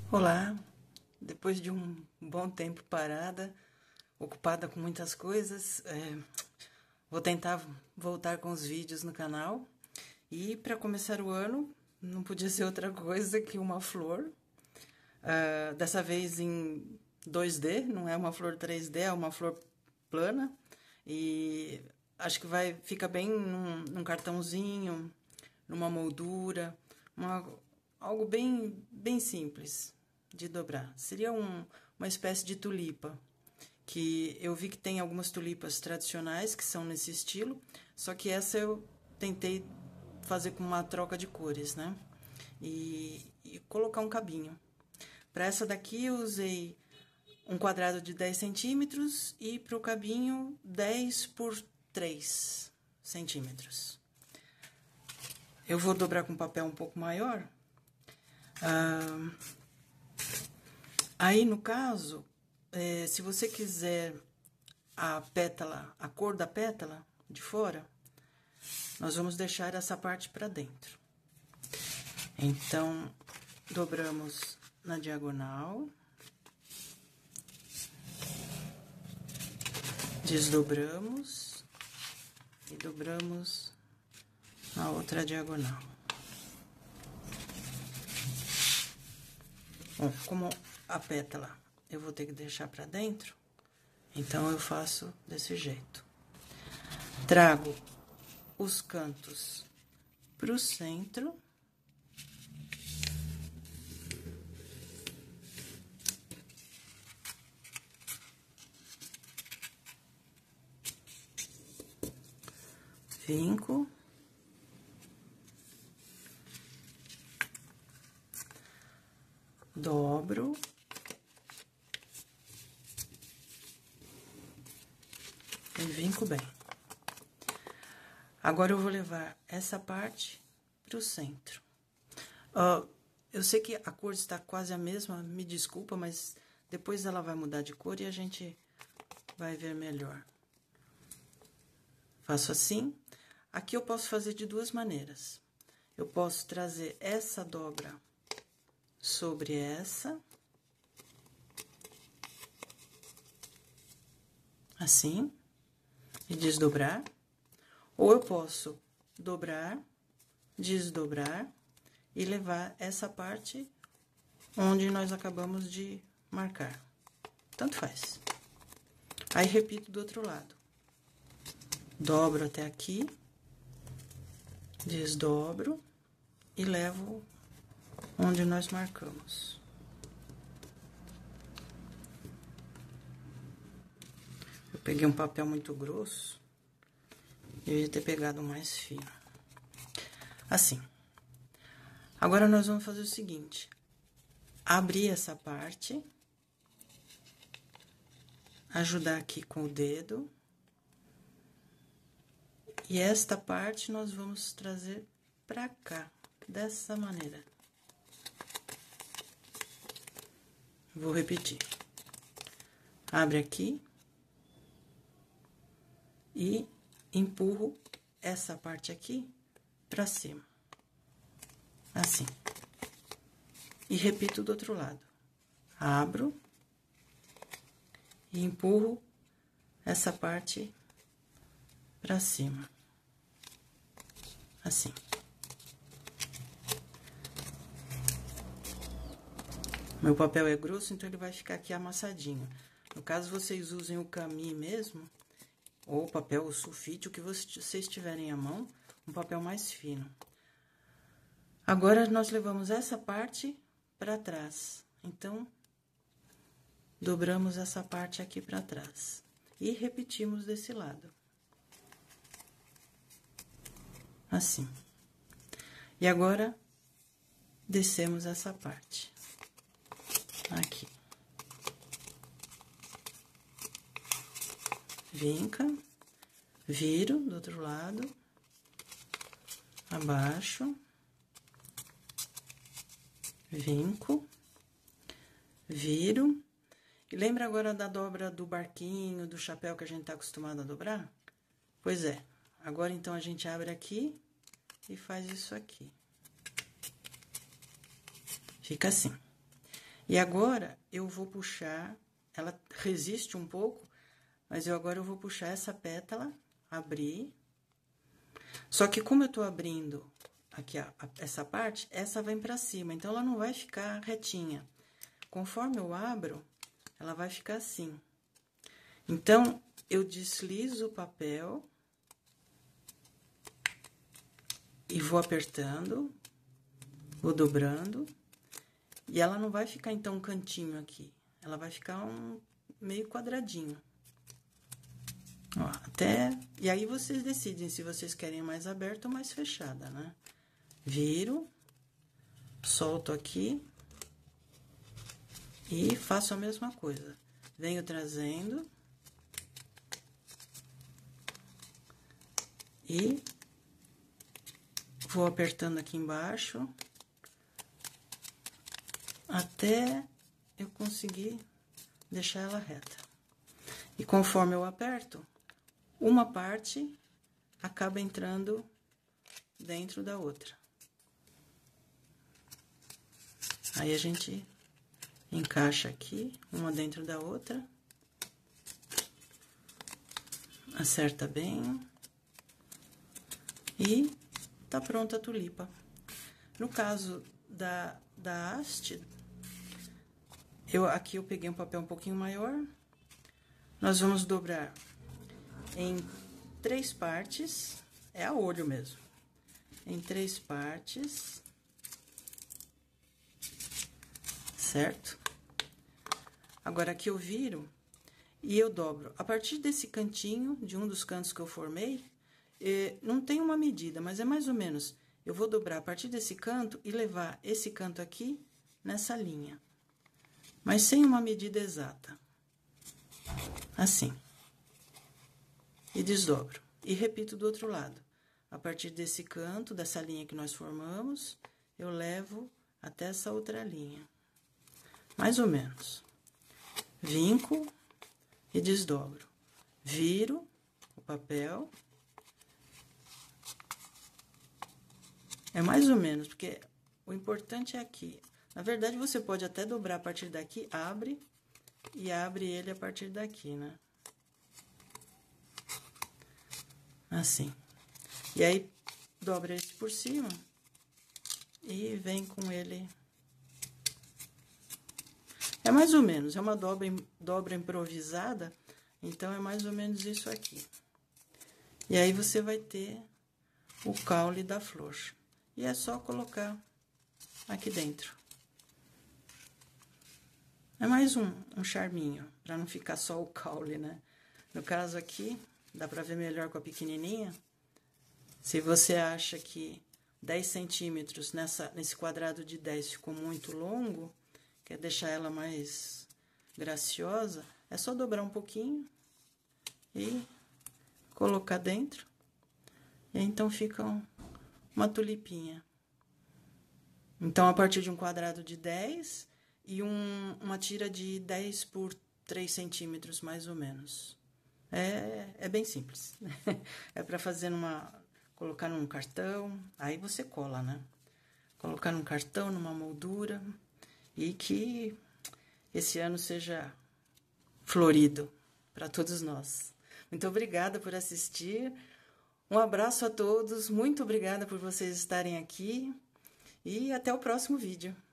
Olá, depois de um bom tempo parada, ocupada com muitas coisas, vou tentar voltar com os vídeos no canal. E para começar o ano, não podia ser outra coisa que uma flor. Dessa vez em 2D, não é uma flor 3D, é uma flor plana. E acho que fica bem num cartãozinho, numa moldura, algo bem simples de dobrar. Seria uma espécie de tulipa, que eu vi que tem algumas tulipas tradicionais que são nesse estilo, só que essa eu tentei fazer com uma troca de cores, né? E colocar um cabinho. Para essa daqui eu usei um quadrado de 10 centímetros e para o cabinho 10 por 3 centímetros. Eu vou dobrar com papel um pouco maior. Aí, no caso, se você quiser a pétala, a cor da pétala de fora, nós vamos deixar essa parte para dentro. Então, dobramos na diagonal, desdobramos e dobramos na outra diagonal. Bom, como a pétala eu vou ter que deixar para dentro, então eu faço desse jeito. Trago os cantos para o centro. Vinco. Dobro. E vinco bem. Agora eu vou levar essa parte para o centro. Eu sei que a cor está quase a mesma, me desculpa, mas depois ela vai mudar de cor e a gente vai ver melhor. Faço assim. Aqui eu posso fazer de duas maneiras. Eu posso trazer essa dobra sobre essa. Assim. E desdobrar. Ou eu posso dobrar, desdobrar e levar essa parte onde nós acabamos de marcar. Tanto faz. Aí, repito do outro lado. Dobro até aqui, desdobro e levo onde nós marcamos. Eu peguei um papel muito grosso, eu ia ter pegado mais fino. Assim. Agora, nós vamos fazer o seguinte. Abrir essa parte, ajudar aqui com o dedo. E esta parte nós vamos trazer pra cá, dessa maneira. Vou repetir. Abre aqui. E empurro essa parte aqui pra cima. Assim. E repito do outro lado. Abro. E empurro essa parte pra cima. Assim. Meu papel é grosso, então ele vai ficar aqui amassadinho. No caso, vocês usem o cami mesmo, ou papel sulfite, o que vocês tiverem à mão, um papel mais fino. Agora, nós levamos essa parte para trás. Então, dobramos essa parte aqui para trás. E repetimos desse lado. Assim. E agora, descemos essa parte. Aqui. Vinca, viro do outro lado, abaixo, vinco, viro. E lembra agora da dobra do barquinho, do chapéu que a gente tá acostumado a dobrar? Pois é. Agora, então, a gente abre aqui e faz isso aqui. Fica assim. E agora, eu vou puxar, ela resiste um pouco, mas agora eu vou puxar essa pétala, abrir. Só que como eu tô abrindo aqui essa parte, essa vem pra cima, então ela não vai ficar retinha. Conforme eu abro, ela vai ficar assim. Então, eu deslizo o papel e vou apertando, vou dobrando, e ela não vai ficar, então, um cantinho aqui. Ela vai ficar meio quadradinho. Ó, e aí, vocês decidem se vocês querem mais aberta ou mais fechada, né? Viro, solto aqui e faço a mesma coisa. Venho trazendo e vou apertando aqui embaixo até eu conseguir deixar ela reta. E conforme eu aperto, uma parte acaba entrando dentro da outra. Aí a gente encaixa aqui, uma dentro da outra. Acerta bem. E tá pronta a tulipa. No caso da haste, aqui eu peguei um papel um pouquinho maior. Nós vamos dobrar em 3 partes, é a olho mesmo. Em 3 partes, certo? Agora aqui eu viro e eu dobro. A partir desse cantinho, de um dos cantos que eu formei, não tem uma medida, mas é mais ou menos. Eu vou dobrar a partir desse canto e levar esse canto aqui nessa linha. Mas sem uma medida exata. Assim. E desdobro. E repito do outro lado. A partir desse canto, dessa linha que nós formamos, eu levo até essa outra linha. Mais ou menos. Vinco e desdobro. Viro o papel. É mais ou menos, porque o importante é aqui. Na verdade, você pode até dobrar a partir daqui, abre, e abre ele a partir daqui, né? Assim. E aí, dobra esse por cima e vem com ele. É mais ou menos, é uma dobra improvisada, então é mais ou menos isso aqui. E aí, você vai ter o caule da flor. E é só colocar aqui dentro. É mais um charminho, para não ficar só o caule, né? No caso aqui, dá pra ver melhor com a pequenininha. Se você acha que 10 centímetros nesse quadrado de 10 ficou muito longo, quer deixar ela mais graciosa, é só dobrar um pouquinho e colocar dentro. E então fica uma tulipinha. Então, a partir de um quadrado de 10 e uma tira de 10 por 3 centímetros, mais ou menos. É bem simples. É para fazer colocar num cartão, aí você cola, né? Colocar num cartão, numa moldura, e que esse ano seja florido para todos nós. Muito obrigada por assistir. Um abraço a todos, muito obrigada por vocês estarem aqui e até o próximo vídeo.